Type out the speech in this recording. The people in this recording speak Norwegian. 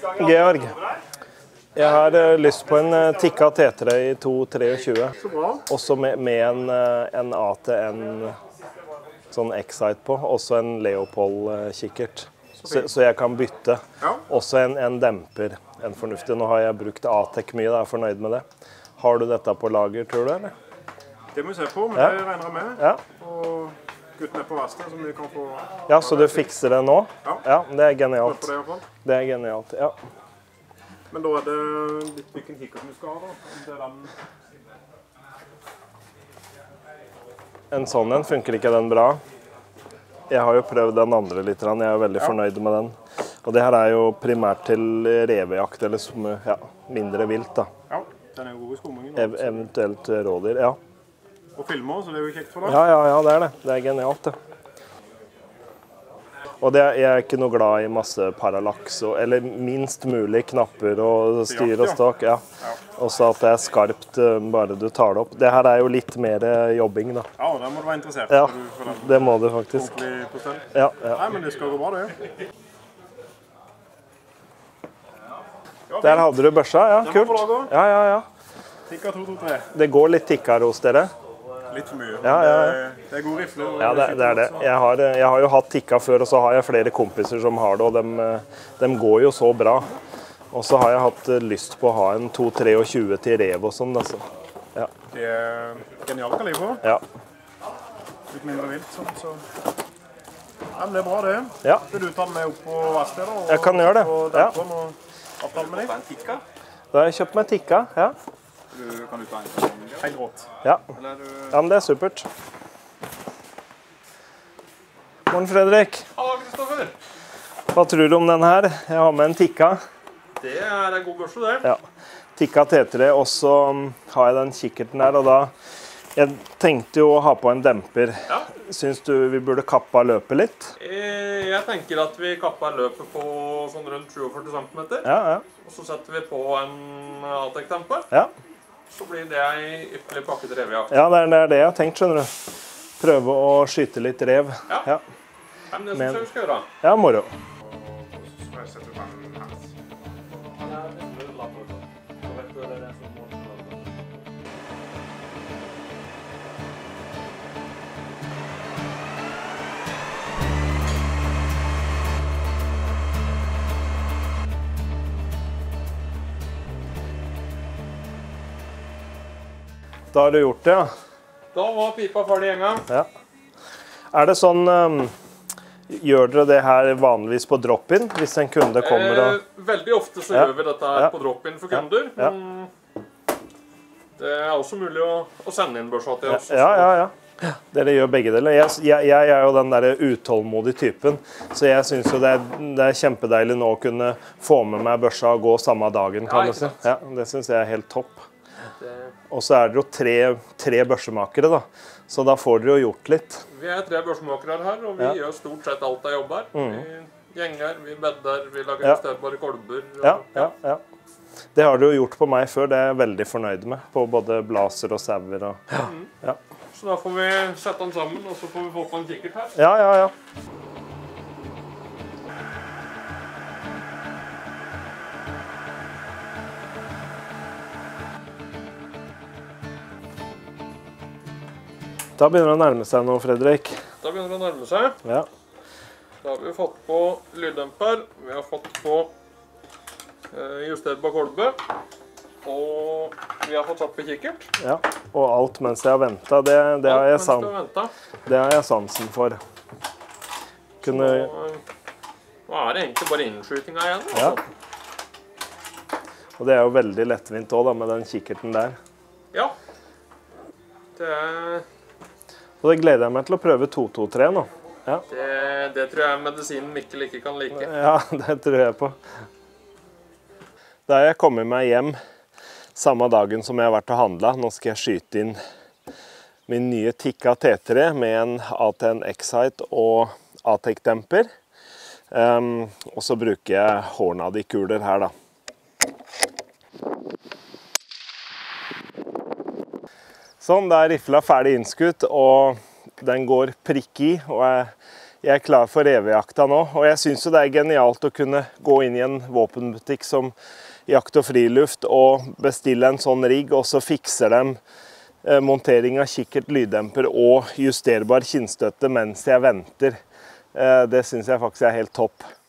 Georg. Jeg har lyst på en Tikka T3 i 223. Så bra. Også med en ATN sånn X-Sight på. Også en Leopold-kikkert. Så jeg kan bytte. Ja. Også en demper. En fornuftig. Nå har jeg brukt Atec mye, da er jeg fornøyd med det. Har du dette på lager, tror du, eller? Det må vi se på, men det regner jeg med. Ja. Og gutten er på verksted, så vi kan få... Ja, så du fikser det nå? Ja. Ja, det er genialt. På det i hvert fall. Det er genialt, ja. Men da er det litt hvilken kikkert vi skal ha da. Om det er den... En sånn en funker ikke den bra. Jeg har jo prøvd den andre litt, jeg er veldig fornøyd med den. Og det her er jo primært til revejakt, eller mindre vilt da. Ja, den er jo god i skummingen. Eventuelt rådyr, ja. Og filmer, så det er jo kjekt for deg. Ja, det er det. Det er genialt, det. Og jeg er ikke noe glad i masse parallax, eller minst mulig knapper og styr og stokk. Ja. Også at det er skarpt bare du tar det opp. Det her er jo litt mer jobbing, da. Ja, der må du være interessert. Ja, det må du faktisk. Ordentlig på stell. Ja. Nei, men det skal gå bra, det. Der hadde du børsa, ja, kult. Ja. Tikka 223. Det går litt tikkere hos dere. Litt for mye. Ja. Det er god rifle. Ja, det er det. Jeg har jo hatt tikka før, og så har jeg flere kompiser som har det, og de går jo så bra. Og så har jeg hatt lyst på å ha en 223 til rev og sånn, altså. Ja. Det er genialt kaliber. Ja. Litt mindre vilt, sånn, så... Ja, men det er bra, det. Ja. Vil du ta den med opp på verkstedet? Jeg kan gjøre det, ja. Avtale med deg? Tikka? Da har jeg kjøpt meg tikka, ja. Kan du ta en sånn? Helt rått. Ja. Ja, men det er supert. Morgen, Fredrik. Hallo, Kristoffer. Hva tror du om den her? Jeg har med en tikka. Det er en god børse, det. Ja. Tikka T3, og så har jeg den kikkerten der, og da... Jeg tenkte jo å ha på en demper. Ja. Syns du vi burde kappe løpet litt? Jeg tenker at vi kapper løpet på sånn rundt 47 cm. Ja. Og så setter vi på en Atec-demper. Ja. Så blir det en ypperlig pakket revejakt. Ja, det er det jeg har tenkt, skjønner du. Prøve å skyte litt rev. Ja. Men det synes jeg vi skal gjøre. Ja, moro. Så jeg setter den her. Da har du gjort det, ja. Da var pipa ferdig en gang. Ja. Er det sånn, gjør dere det her vanligvis på drop-in, hvis en kunde kommer og... Veldig ofte så gjør vi dette her på drop-in for kunder. Men det er også mulig å sende inn børsa til oss. Ja. Dere gjør begge deler. Jeg er jo den der utålmodige typen, så jeg synes jo det er kjempedeilig nå å kunne få med meg børsa og gå samme dagen, kan du si. Ja, det synes jeg er helt topp. Og så er det jo tre børsemakere da, så da får dere jo gjort litt. Vi er 3 børsemakere her, og vi gjør stort sett alt av jobb her. Vi gjenger, vi bedder, vi lager justerbare kolber. Ja. Det har du jo gjort på meg før, det er jeg veldig fornøyd med, på både blaser og sauer. Ja. Så da får vi sette den sammen, og så får vi få på en kikkert her. Ja. Da begynner det å nærme seg nå, Fredrik. Da begynner det å nærme seg. Ja. Da har vi fått på lyddemper, vi har fått på justerbar kolbe, og vi har fått satt på kikkert. Ja, og alt mens jeg har ventet, det har jeg sansen for. Nå er det egentlig bare innskytinga igjen. Ja. Og det er jo veldig lettvint også da, med den kikkerten der. Ja. Og det gleder jeg meg til å prøve 223 nå. Ja. Det tror jeg medisinen Mikkel ikke kan like. Ja, det tror jeg på. Da har jeg kommet meg hjem samme dagen som jeg har vært og handlet. Nå skal jeg skyte inn min nye Tikka T3 med en ATN X-Sight og Atec-demper. Og så bruker jeg Hornady-kuler her da. Sånn, da er rifla ferdig innskutt, og den går prikk i, og jeg er klar for revejakta nå. Og jeg synes jo det er genialt å kunne gå inn i en våpenbutikk som Jakt og Friluft og bestille en sånn rigg, og så fikser dem montering av kikkert, lyddemper og justerbar kinnstøtte mens jeg venter. Det synes jeg faktisk er helt topp.